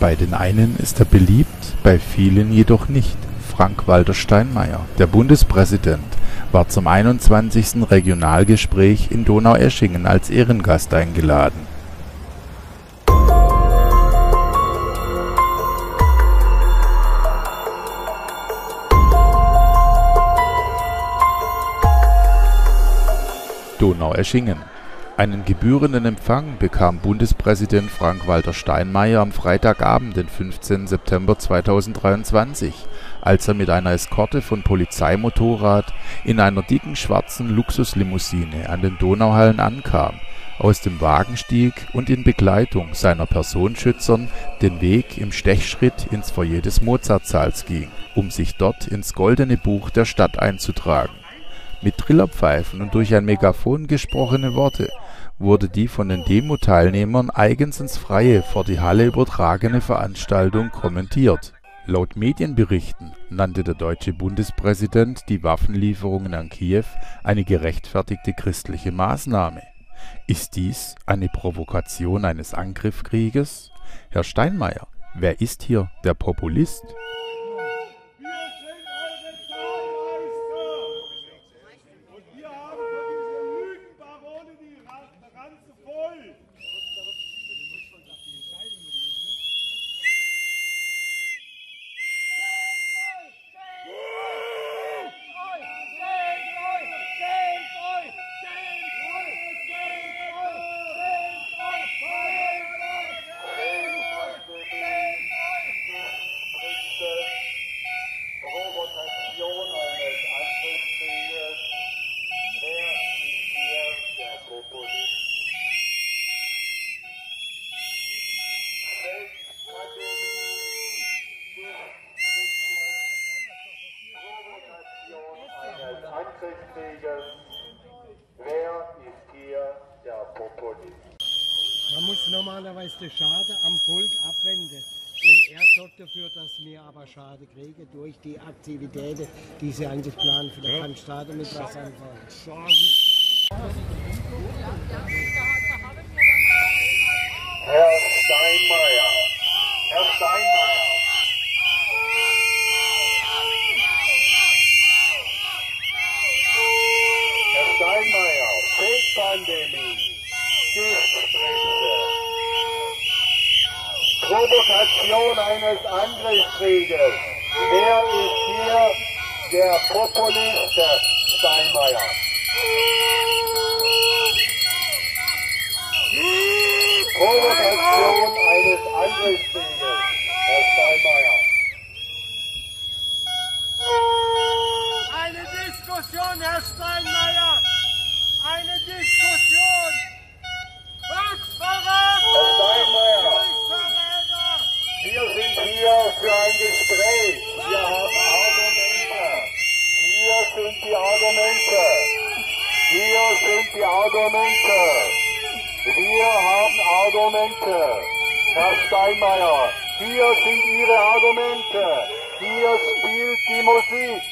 Bei den einen ist er beliebt, bei vielen jedoch nicht. Frank-Walter Steinmeier, der Bundespräsident, war zum 21. Regionalgespräch in Donaueschingen als Ehrengast eingeladen. Donaueschingen. Einen gebührenden Empfang bekam Bundespräsident Frank-Walter Steinmeier am Freitagabend, den 15. September 2023, als er mit einer Eskorte von Polizeimotorrad in einer dicken schwarzen Luxuslimousine an den Donauhallen ankam, aus dem Wagen stieg und in Begleitung seiner Personenschützern den Weg im Stechschritt ins Foyer des Mozartsaals ging, um sich dort ins Goldene Buch der Stadt einzutragen. Mit Trillerpfeifen und durch ein Megafon gesprochene Worte wurde die von den Demo-Teilnehmern eigens ins Freie vor die Halle übertragene Veranstaltung kommentiert. Laut Medienberichten nannte der deutsche Bundespräsident die Waffenlieferungen an Kiew eine gerechtfertigte christliche Maßnahme. Ist dies eine Provokation eines Angriffskrieges? Herr Steinmeier, wer ist hier der Populist? Wer ist hier der Populist? Man muss normalerweise den Schaden am Volk abwenden. Und er sorgt dafür, dass wir aber Schaden kriegen durch die Aktivitäten, die sie eigentlich planen. Da kann Staaten mit was anfangen. Herr Steinmeier! Herr Steinmeier! Herr Steinmeier! Feldpandemie! Giftspritze! Provokation eines Angriffskrieges! Wer ist hier der Populist, Herr Steinmeier? Provokation eines Angriffskrieges, Herr Steinmeier. Eine Diskussion, Herr Steinmeier! Eine Diskussion! Volksverrat! Herr Steinmeier, Volksverräter! wir sind hier für ein Gespräch. Wir haben Argumente. Hier sind die Argumente. Hier sind die Argumente. Wir haben Argumente. Herr Steinmeier, hier sind Ihre Argumente. Hier spielt die Musik.